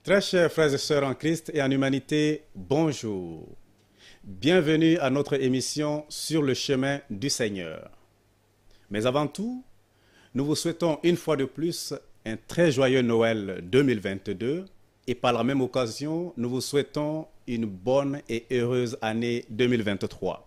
Très chers frères et sœurs en Christ et en humanité, bonjour. Bienvenue à notre émission Sur le chemin du Seigneur. Mais avant tout, nous vous souhaitons une fois de plus un très joyeux Noël 2022 et par la même occasion, nous vous souhaitons une bonne et heureuse année 2023.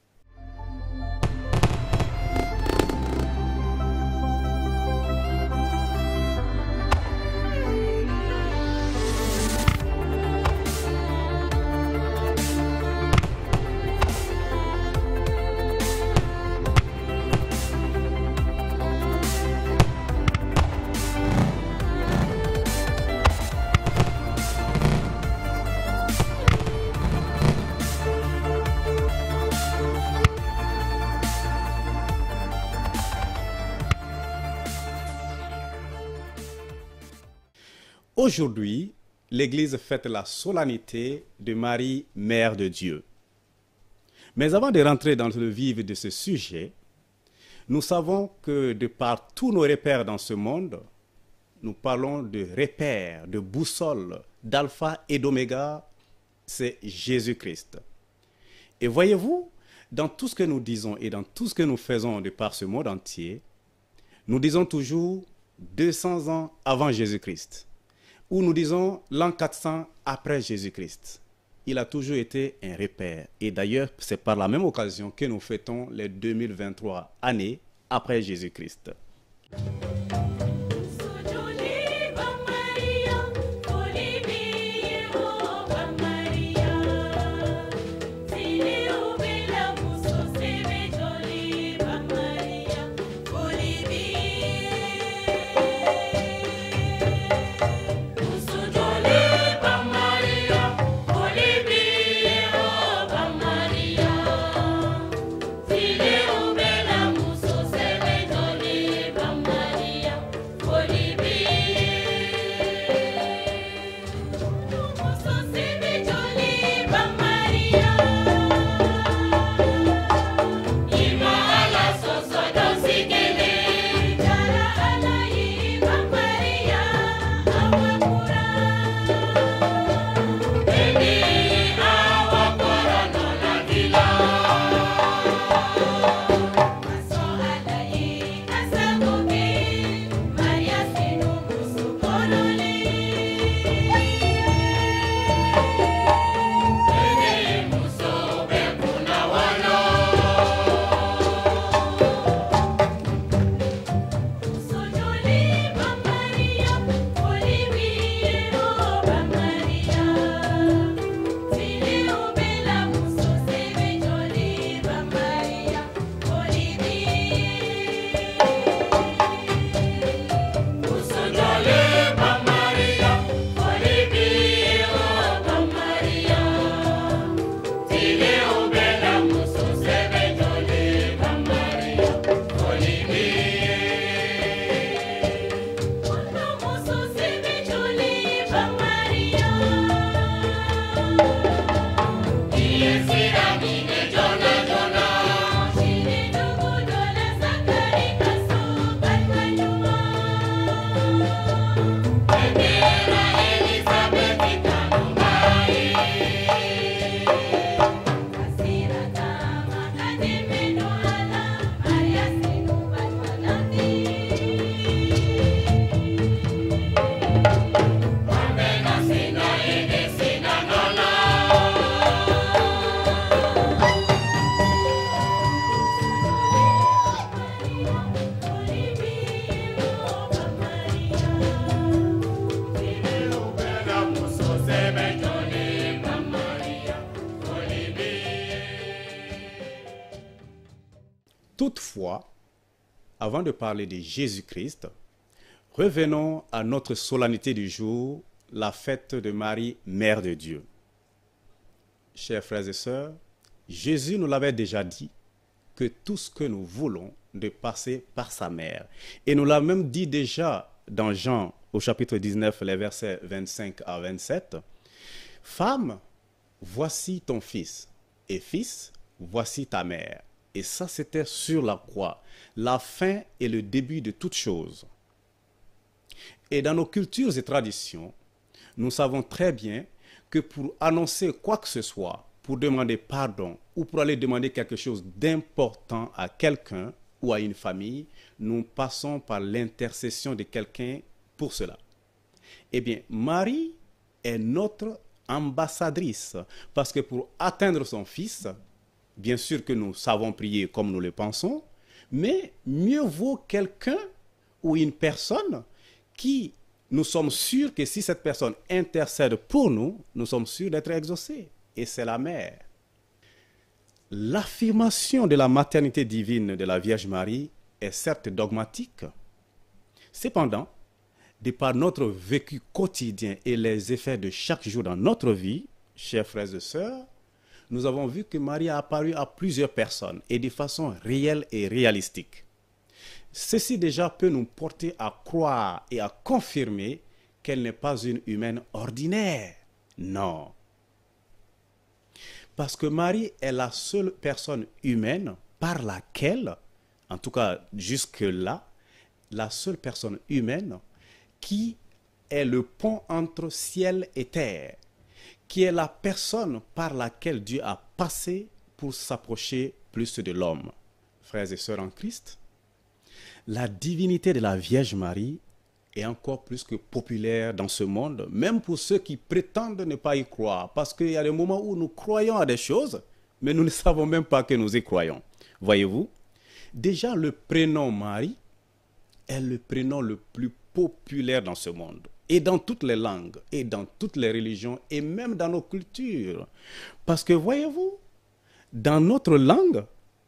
Aujourd'hui, l'Église fête la solennité de Marie, Mère de Dieu. Mais avant de rentrer dans le vif de ce sujet, nous savons que de par tous nos repères dans ce monde, nous parlons de repères, de boussole, d'alpha et d'oméga, c'est Jésus-Christ. Et voyez-vous, dans tout ce que nous disons et dans tout ce que nous faisons de par ce monde entier, nous disons toujours 200 ans avant Jésus-Christ. Ou nous disons l'an 400 après Jésus-Christ. Il a toujours été un repère. Et d'ailleurs, c'est par la même occasion que nous fêtons les 2023 années après Jésus-Christ. Toutefois, avant de parler de Jésus-Christ, revenons à notre solennité du jour, la fête de Marie, Mère de Dieu. Chers frères et sœurs, Jésus nous l'avait déjà dit que tout ce que nous voulons de passer par sa mère. Et nous l'a même dit déjà dans Jean au chapitre 19, les versets 25 à 27. « Femme, voici ton fils, et fils, voici ta mère. » Et ça, c'était sur la croix, la fin et le début de toute chose. Et dans nos cultures et traditions, nous savons très bien que pour annoncer quoi que ce soit, pour demander pardon ou pour aller demander quelque chose d'important à quelqu'un ou à une famille, nous passons par l'intercession de quelqu'un pour cela. Eh bien, Marie est notre ambassadrice parce que pour atteindre son fils, bien sûr que nous savons prier comme nous le pensons, mais mieux vaut quelqu'un ou une personne qui, nous sommes sûrs que si cette personne intercède pour nous, nous sommes sûrs d'être exaucés. Et c'est la mère. L'affirmation de la maternité divine de la Vierge Marie est certes dogmatique. Cependant, de par notre vécu quotidien et les effets de chaque jour dans notre vie, chers frères et sœurs, nous avons vu que Marie a apparu à plusieurs personnes et de façon réelle et réalistique. Ceci déjà peut nous porter à croire et à confirmer qu'elle n'est pas une humaine ordinaire. Non. Parce que Marie est la seule personne humaine par laquelle, en tout cas jusque-là, la seule personne humaine qui est le pont entre ciel et terre, qui est la personne par laquelle Dieu a passé pour s'approcher plus de l'homme. Frères et sœurs en Christ, la divinité de la Vierge Marie est encore plus que populaire dans ce monde, même pour ceux qui prétendent ne pas y croire, parce qu'il y a des moments où nous croyons à des choses, mais nous ne savons même pas que nous y croyons. Voyez-vous, déjà le prénom Marie est le prénom le plus populaire dans ce monde, et dans toutes les langues, et dans toutes les religions, et même dans nos cultures. Parce que voyez-vous, dans notre langue,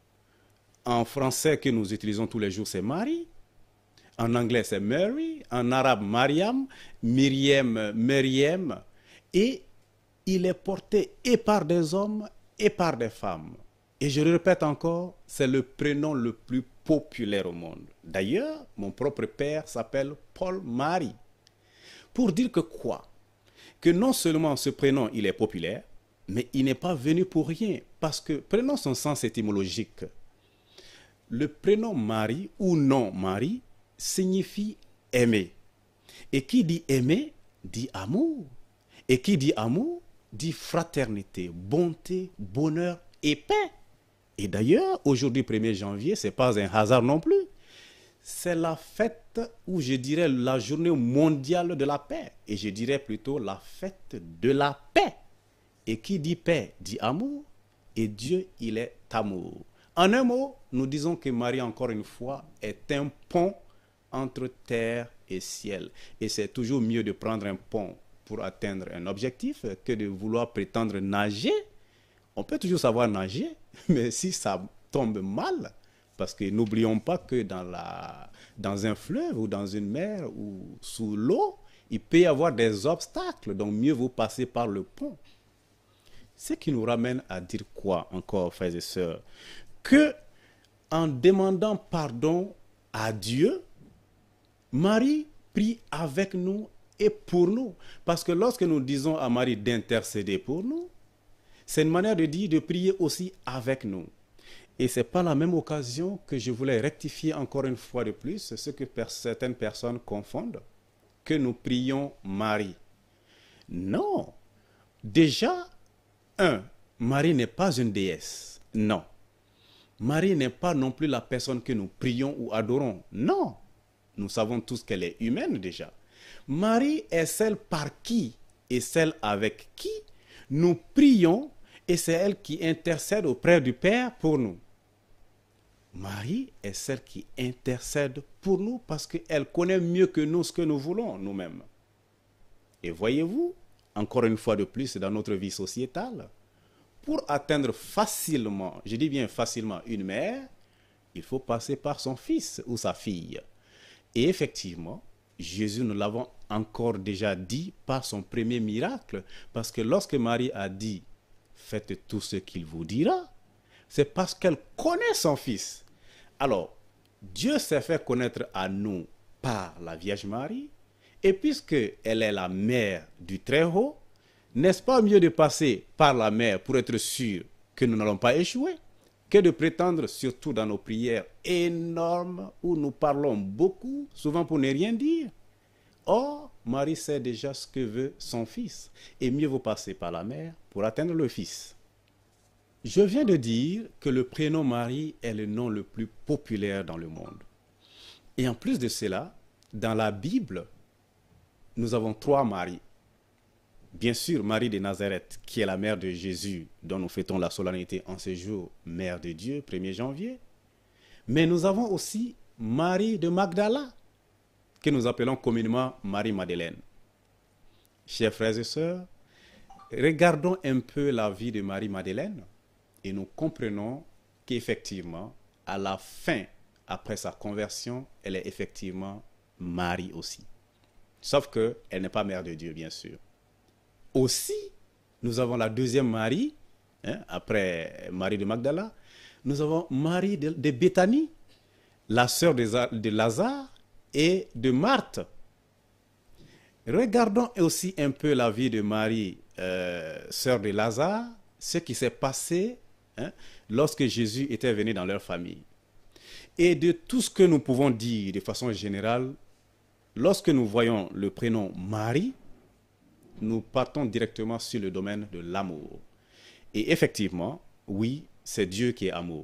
en français que nous utilisons tous les jours, c'est Marie. En anglais, c'est Mary. En arabe, Mariam. Myriam, Meriem. Et il est porté et par des hommes et par des femmes. Et je le répète encore, c'est le prénom le plus populaire au monde. D'ailleurs, mon propre père s'appelle Paul-Marie. Pour dire que quoi? Que non seulement ce prénom, il est populaire, mais il n'est pas venu pour rien. Parce que, prenons son sens étymologique. Le prénom Marie ou non Marie signifie aimer. Et qui dit aimer, dit amour. Et qui dit amour, dit fraternité, bonté, bonheur et paix. Et d'ailleurs, aujourd'hui 1er janvier, ce n'est pas un hasard non plus. C'est la fête, ou je dirais la journée mondiale de la paix. Et je dirais plutôt la fête de la paix. Et qui dit paix, dit amour. Et Dieu, il est amour. En un mot, nous disons que Marie, encore une fois, est un pont entre terre et ciel. Et c'est toujours mieux de prendre un pont pour atteindre un objectif que de vouloir prétendre nager. On peut toujours savoir nager, mais si ça tombe mal, parce que n'oublions pas que dans un fleuve ou dans une mer ou sous l'eau, il peut y avoir des obstacles, donc mieux vaut passer par le pont. Ce qui nous ramène à dire quoi encore, frères et sœurs? Que en demandant pardon à Dieu, Marie prie avec nous et pour nous. Parce que lorsque nous disons à Marie d'intercéder pour nous, c'est une manière de dire de prier aussi avec nous. Et ce n'est pas la même occasion que je voulais rectifier encore une fois de plus ce que certaines personnes confondent, que nous prions Marie. Non. Déjà, Marie n'est pas une déesse. Non. Marie n'est pas non plus la personne que nous prions ou adorons. Non. Nous savons tous qu'elle est humaine déjà. Marie est celle par qui et celle avec qui nous prions et c'est elle qui intercède auprès du Père pour nous. Marie est celle qui intercède pour nous parce qu'elle connaît mieux que nous ce que nous voulons nous-mêmes. Et voyez-vous, encore une fois de plus dans notre vie sociétale, pour atteindre facilement, je dis bien facilement, une mère, il faut passer par son fils ou sa fille. Et effectivement, Jésus, nous l'avons encore déjà dit par son premier miracle, parce que lorsque Marie a dit « Faites tout ce qu'il vous dira », c'est parce qu'elle connaît son fils. Alors, Dieu s'est fait connaître à nous par la Vierge Marie, et puisqu'elle est la mère du Très-Haut, n'est-ce pas mieux de passer par la mère pour être sûr que nous n'allons pas échouer, que de prétendre, surtout dans nos prières énormes, où nous parlons beaucoup, souvent pour ne rien dire. Or, Marie sait déjà ce que veut son fils. Et mieux vaut passer par la mère pour atteindre le fils. Je viens de dire que le prénom Marie est le nom le plus populaire dans le monde. Et en plus de cela, dans la Bible, nous avons 3 Maries. Bien sûr, Marie de Nazareth, qui est la mère de Jésus, dont nous fêtons la solennité en ce jour, mère de Dieu, 1er janvier. Mais nous avons aussi Marie de Magdala, que nous appelons communément Marie-Madeleine. Chers frères et sœurs, regardons un peu la vie de Marie-Madeleine et nous comprenons qu'effectivement, à la fin, après sa conversion, elle est effectivement Marie aussi. Sauf qu'elle n'est pas mère de Dieu, bien sûr. Aussi, nous avons la deuxième Marie, après Marie de Magdala, nous avons Marie de Béthanie, la sœur de Lazare et de Marthe. Regardons aussi un peu la vie de Marie, sœur de Lazare, ce qui s'est passé lorsque Jésus était venu dans leur famille. Et de tout ce que nous pouvons dire de façon générale, lorsque nous voyons le prénom Marie, nous partons directement sur le domaine de l'amour. Et effectivement, oui, c'est Dieu qui est amour.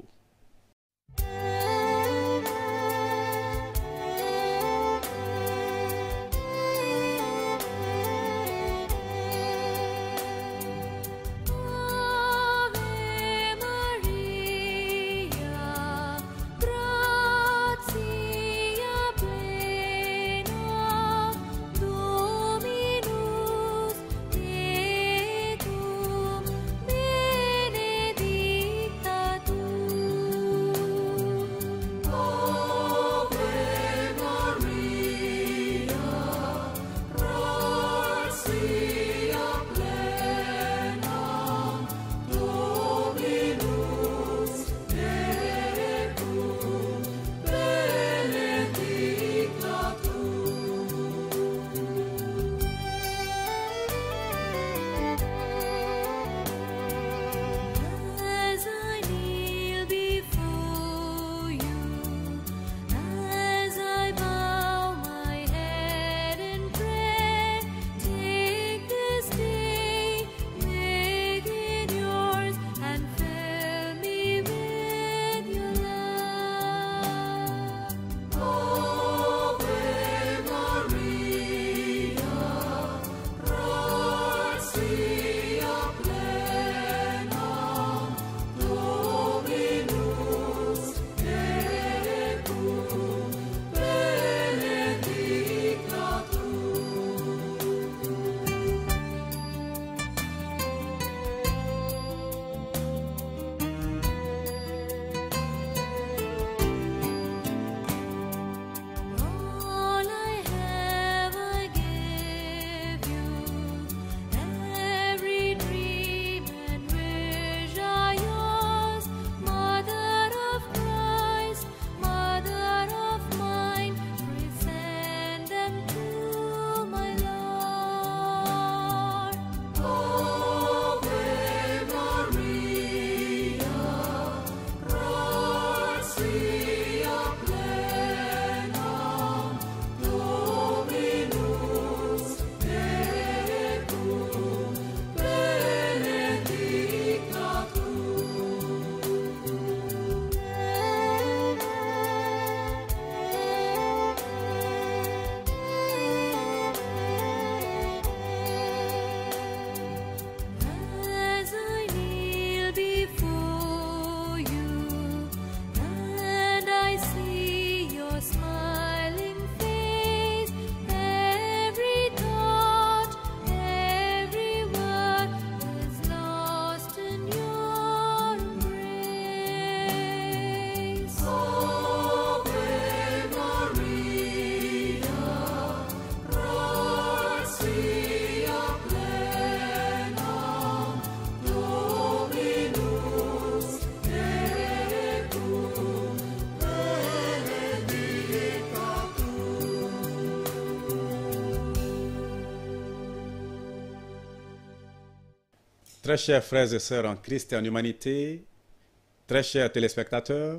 Très chers frères et sœurs en Christ et en humanité, très chers téléspectateurs,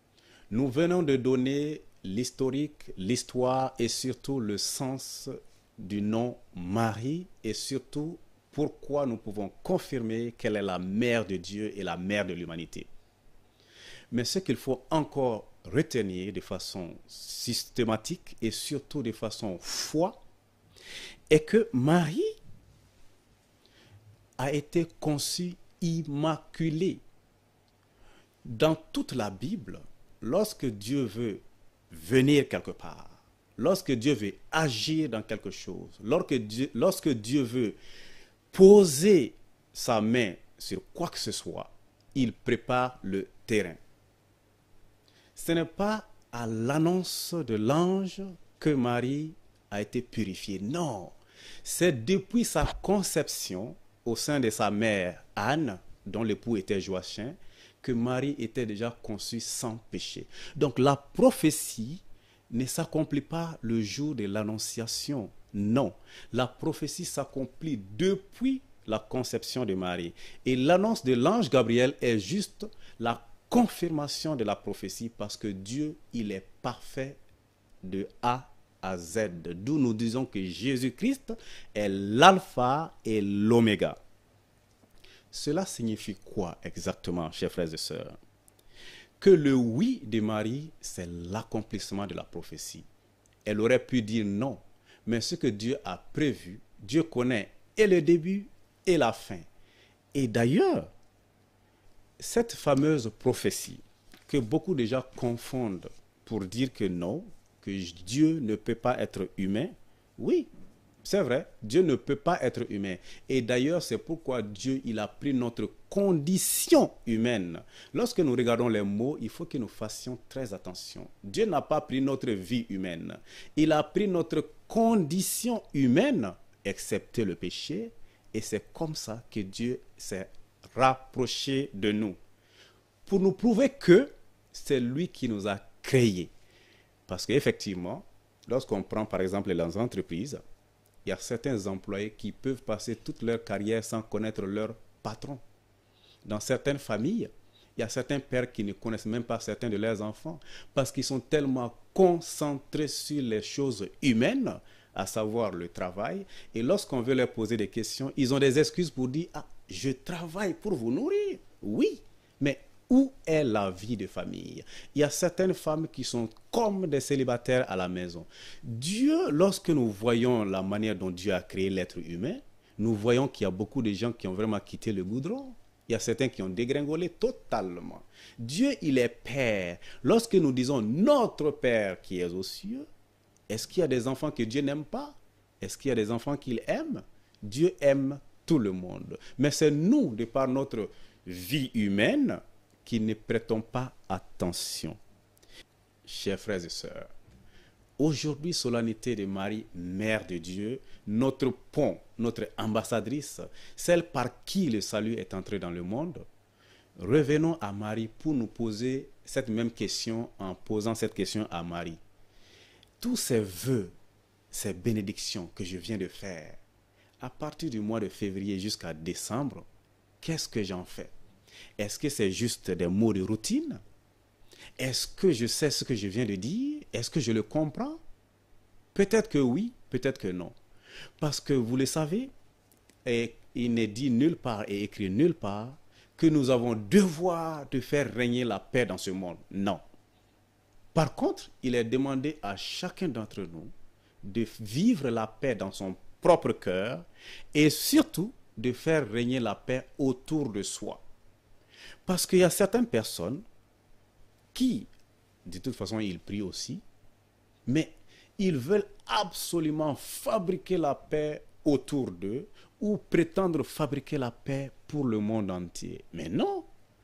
nous venons de donner l'historique, l'histoire et surtout le sens du nom Marie et surtout pourquoi nous pouvons confirmer qu'elle est la mère de Dieu et la mère de l'humanité. Mais ce qu'il faut encore retenir de façon systématique et surtout de façon foi est que Marie a été conçue immaculée. Dans toute la Bible, lorsque Dieu veut venir quelque part, lorsque Dieu veut agir dans quelque chose, lorsque Dieu veut poser sa main sur quoi que ce soit, il prépare le terrain. Ce n'est pas à l'annonce de l'ange que Marie a été purifiée. Non, c'est depuis sa conception au sein de sa mère Anne, dont l'époux était Joachim, que Marie était déjà conçue sans péché. Donc la prophétie ne s'accomplit pas le jour de l'annonciation. Non, la prophétie s'accomplit depuis la conception de Marie. Et l'annonce de l'ange Gabriel est juste la confirmation de la prophétie parce que Dieu, il est parfait de A à Z. D'où nous disons que Jésus-Christ est l'alpha et l'oméga. Cela signifie quoi exactement, chers frères et sœurs? Que le oui de Marie, c'est l'accomplissement de la prophétie. Elle aurait pu dire non, mais ce que Dieu a prévu, Dieu connaît et le début et la fin. Et d'ailleurs, cette fameuse prophétie que beaucoup de gens confondent pour dire que non, que Dieu ne peut pas être humain, oui, c'est vrai, Dieu ne peut pas être humain. Et d'ailleurs, c'est pourquoi Dieu, il a pris notre condition humaine. Lorsque nous regardons les mots, il faut que nous fassions très attention. Dieu n'a pas pris notre vie humaine. Il a pris notre condition humaine, excepté le péché. Et c'est comme ça que Dieu s'est rapproché de nous. Pour nous prouver que c'est lui qui nous a créés. Parce qu'effectivement, lorsqu'on prend par exemple les entreprises, il y a certains employés qui peuvent passer toute leur carrière sans connaître leur patron. Dans certaines familles, il y a certains pères qui ne connaissent même pas certains de leurs enfants parce qu'ils sont tellement concentrés sur les choses humaines, à savoir le travail. Et lorsqu'on veut leur poser des questions, ils ont des excuses pour dire « Ah, je travaille pour vous nourrir. » Oui, mais où est la vie de famille? Il y a certaines femmes qui sont comme des célibataires à la maison. Dieu, lorsque nous voyons la manière dont Dieu a créé l'être humain, nous voyons qu'il y a beaucoup de gens qui ont vraiment quitté le goudron. Il y a certains qui ont dégringolé totalement. Dieu, il est Père. Lorsque nous disons notre Père qui est aux cieux, est-ce qu'il y a des enfants que Dieu n'aime pas? Est-ce qu'il y a des enfants qu'il aime? Dieu aime tout le monde. Mais c'est nous, de par notre vie humaine, qui ne prêtons pas attention. Chers frères et sœurs, aujourd'hui, solennité de Marie, Mère de Dieu, notre pont, notre ambassadrice, celle par qui le salut est entré dans le monde, revenons à Marie pour nous poser cette même question en posant cette question à Marie. Tous ces vœux, ces bénédictions que je viens de faire, à partir du mois de février jusqu'à décembre, qu'est-ce que j'en fais? Est-ce que c'est juste des mots de routine? Est-ce que je sais ce que je viens de dire? Est-ce que je le comprends? Peut-être que oui, peut-être que non. Parce que vous le savez, il n'est dit nulle part et écrit nulle part que nous avons devoir de faire régner la paix dans ce monde. Non. Par contre, il est demandé à chacun d'entre nous de vivre la paix dans son propre cœur et surtout de faire régner la paix autour de soi. Parce qu'il y a certaines personnes qui, de toute façon, ils prient aussi, mais ils veulent absolument fabriquer la paix autour d'eux ou prétendre fabriquer la paix pour le monde entier. Mais non.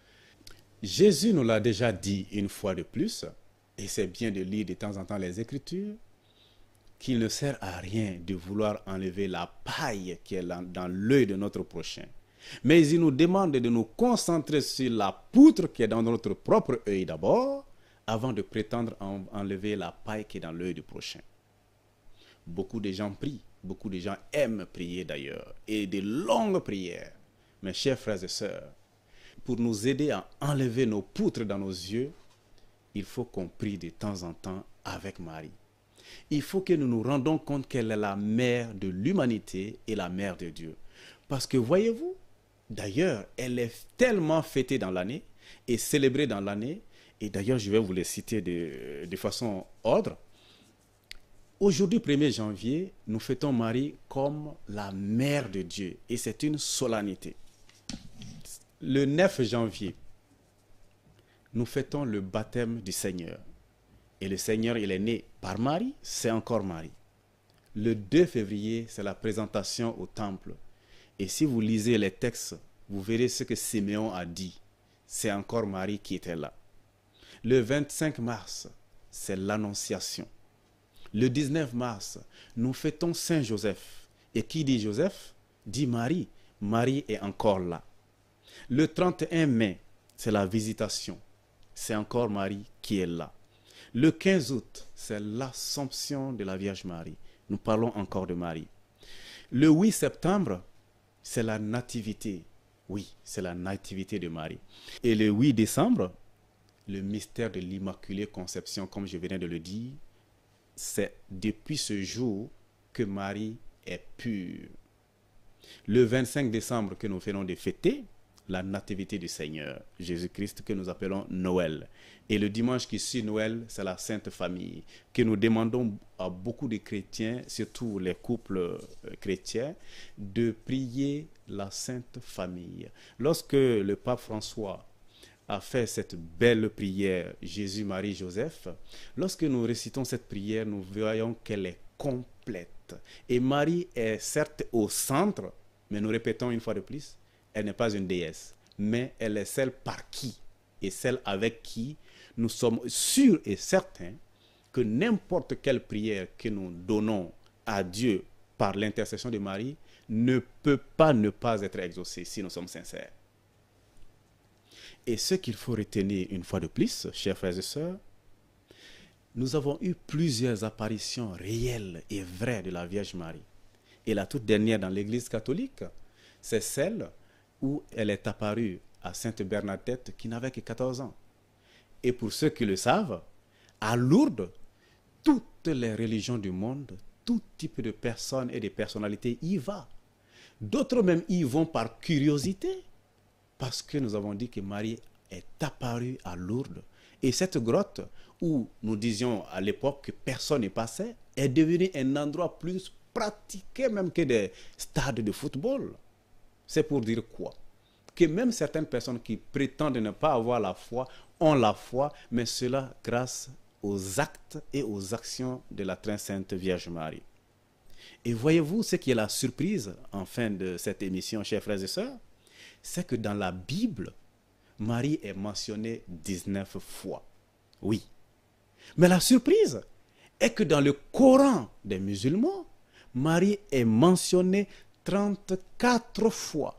Jésus nous l'a déjà dit une fois de plus, et c'est bien de lire de temps en temps les Écritures, qu'il ne sert à rien de vouloir enlever la paille qui est dans l'œil de notre prochain. Mais il nous demande de nous concentrer sur la poutre qui est dans notre propre œil d'abord, avant de prétendre enlever la paille qui est dans l'œil du prochain. Beaucoup de gens prient, beaucoup de gens aiment prier d'ailleurs, et de longues prières. Mes chers frères et sœurs, pour nous aider à enlever nos poutres dans nos yeux, il faut qu'on prie de temps en temps avec Marie. Il faut que nous nous rendons compte qu'elle est la mère de l'humanité et la mère de Dieu. Parce que voyez-vous, d'ailleurs, elle est tellement fêtée dans l'année et célébrée dans l'année. Et d'ailleurs, je vais vous les citer de façon ordre. Aujourd'hui, 1er janvier, nous fêtons Marie comme la mère de Dieu. Et c'est une solennité. Le 9 janvier, nous fêtons le baptême du Seigneur. Et le Seigneur, il est né par Marie, c'est encore Marie. Le 2 février, c'est la présentation au temple. Et si vous lisez les textes, vous verrez ce que Siméon a dit. C'est encore Marie qui était là. Le 25 mars, c'est l'Annonciation. Le 19 mars, nous fêtons Saint Joseph. Et qui dit Joseph, dit Marie. Marie est encore là. Le 31 mai, c'est la Visitation. C'est encore Marie qui est là. Le 15 août, c'est l'Assomption de la Vierge Marie. Nous parlons encore de Marie. Le 8 septembre, c'est la Nativité. Oui, c'est la Nativité de Marie. Et le 8 décembre, le mystère de l'Immaculée Conception, comme je venais de le dire, c'est depuis ce jour que Marie est pure. Le 25 décembre que nous venons de fêter, la nativité du Seigneur, Jésus-Christ, que nous appelons Noël. Et le dimanche qui suit Noël, c'est la Sainte Famille, que nous demandons à beaucoup de chrétiens, surtout les couples chrétiens, de prier la Sainte Famille. Lorsque le pape François a fait cette belle prière, Jésus, Marie, Joseph, lorsque nous récitons cette prière, nous voyons qu'elle est complète. Et Marie est certes au centre, mais nous répétons une fois de plus, elle n'est pas une déesse, mais elle est celle par qui et celle avec qui nous sommes sûrs et certains que n'importe quelle prière que nous donnons à Dieu par l'intercession de Marie ne peut pas ne pas être exaucée si nous sommes sincères. Et ce qu'il faut retenir une fois de plus, chers frères et sœurs, nous avons eu plusieurs apparitions réelles et vraies de la Vierge Marie. Et la toute dernière dans l'Église catholique, c'est celle où elle est apparue à Sainte Bernadette qui n'avait que 14 ans. Et pour ceux qui le savent, à Lourdes, toutes les religions du monde, tout type de personnes et de personnalités y va. D'autres même y vont par curiosité, parce que nous avons dit que Marie est apparue à Lourdes. Et cette grotte, où nous disions à l'époque que personne ne passait, est devenue un endroit plus pratiqué même que des stades de football. C'est pour dire quoi? Que même certaines personnes qui prétendent ne pas avoir la foi, ont la foi, mais cela grâce aux actes et aux actions de la très sainte Vierge Marie. Et voyez-vous ce qui est la surprise en fin de cette émission, chers frères et sœurs? C'est que dans la Bible, Marie est mentionnée 19 fois. Oui. Mais la surprise est que dans le Coran des musulmans, Marie est mentionnée 34 fois.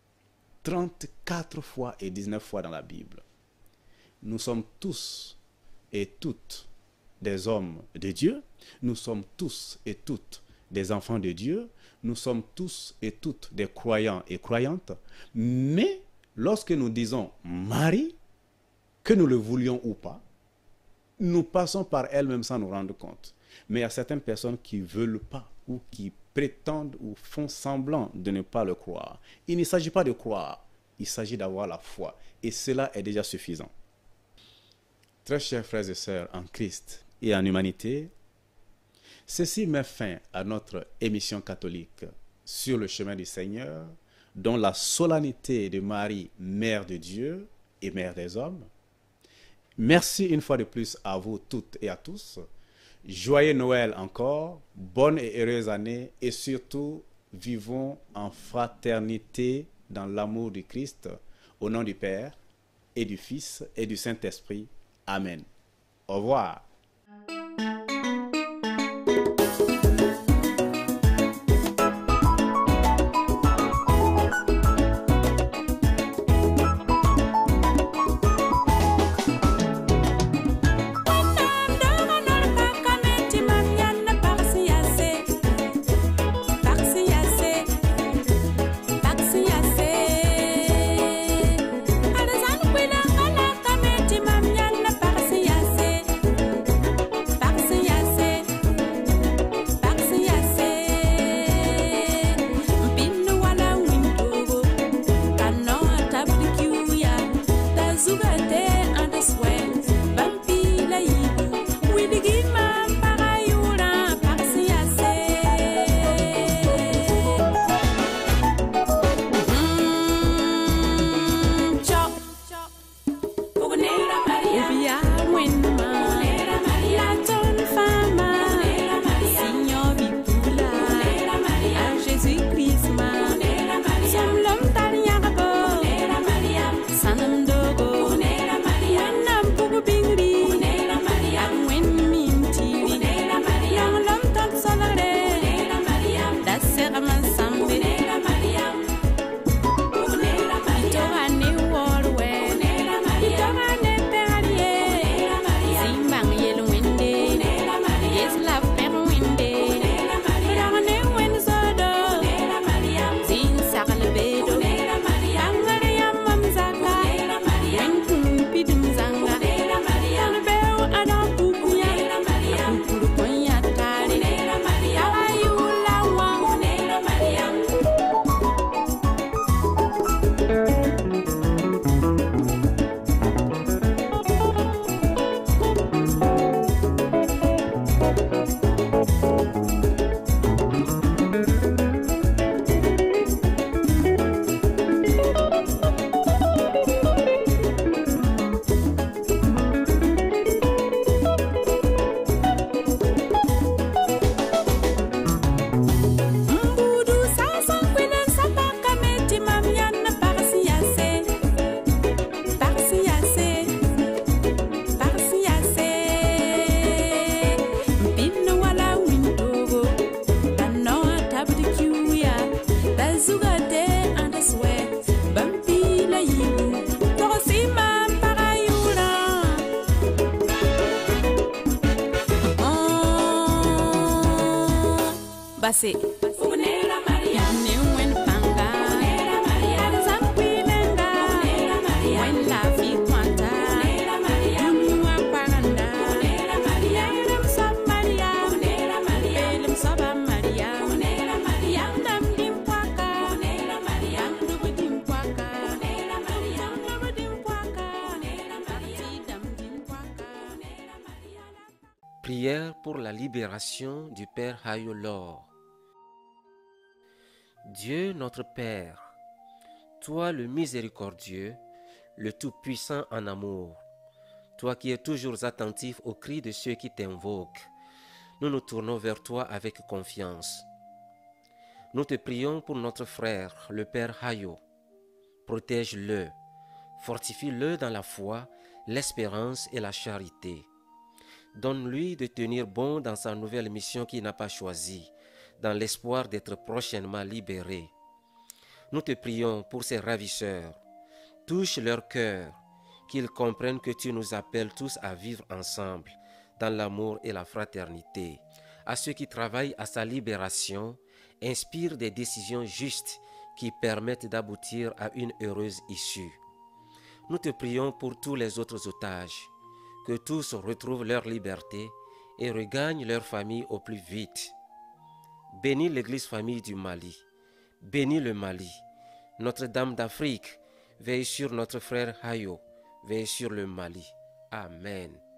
34 fois et 19 fois dans la Bible. Nous sommes tous et toutes des hommes de Dieu. Nous sommes tous et toutes des enfants de Dieu. Nous sommes tous et toutes des croyants et croyantes. Mais lorsque nous disons Marie, que nous le voulions ou pas, nous passons par elle-même sans nous rendre compte. Mais il y a certaines personnes qui ne veulent pas ou qui prétendent ou font semblant de ne pas le croire. Il ne s'agit pas de croire, il s'agit d'avoir la foi. Et cela est déjà suffisant. Très chers frères et sœurs en Christ et en humanité, ceci met fin à notre émission catholique sur le chemin du Seigneur, dont la solennité de Marie, Mère de Dieu et Mère des hommes. Merci une fois de plus à vous toutes et à tous. Joyeux Noël encore, bonne et heureuse année et surtout, vivons en fraternité dans l'amour du Christ, au nom du Père et du Fils et du Saint-Esprit. Amen. Au revoir. Basi. Unera Maria, ni wen panga. Unera Maria, zamkwinenga. Unera Maria, wen la fi kwanta. Unera Maria, mwa paganda. Unera Maria, elam sab Maria. Unera Maria, elam saba Maria. Unera Maria, ndam dim kwaka. Unera Maria, ndubu dim kwaka. Unera Maria, ndubu dim kwaka. Unera Maria, dam dim kwaka. Unera Maria. Prière pour la libération du Père Hayo Lor. Dieu notre Père, toi le miséricordieux, le tout-puissant en amour, toi qui es toujours attentif aux cris de ceux qui t'invoquent, nous nous tournons vers toi avec confiance. Nous te prions pour notre frère, le Père Hayo. Protège-le, fortifie-le dans la foi, l'espérance et la charité. Donne-lui de tenir bon dans sa nouvelle mission qu'il n'a pas choisie, dans l'espoir d'être prochainement libéré. Nous te prions pour ces ravisseurs. Touche leur cœur, qu'ils comprennent que tu nous appelles tous à vivre ensemble, dans l'amour et la fraternité. À ceux qui travaillent à sa libération, inspire des décisions justes qui permettent d'aboutir à une heureuse issue. Nous te prions pour tous les autres otages, que tous retrouvent leur liberté et regagnent leur famille au plus vite. Bénis l'Église famille du Mali, bénis le Mali. Notre-Dame d'Afrique, veille sur notre frère Hayo, veille sur le Mali. Amen.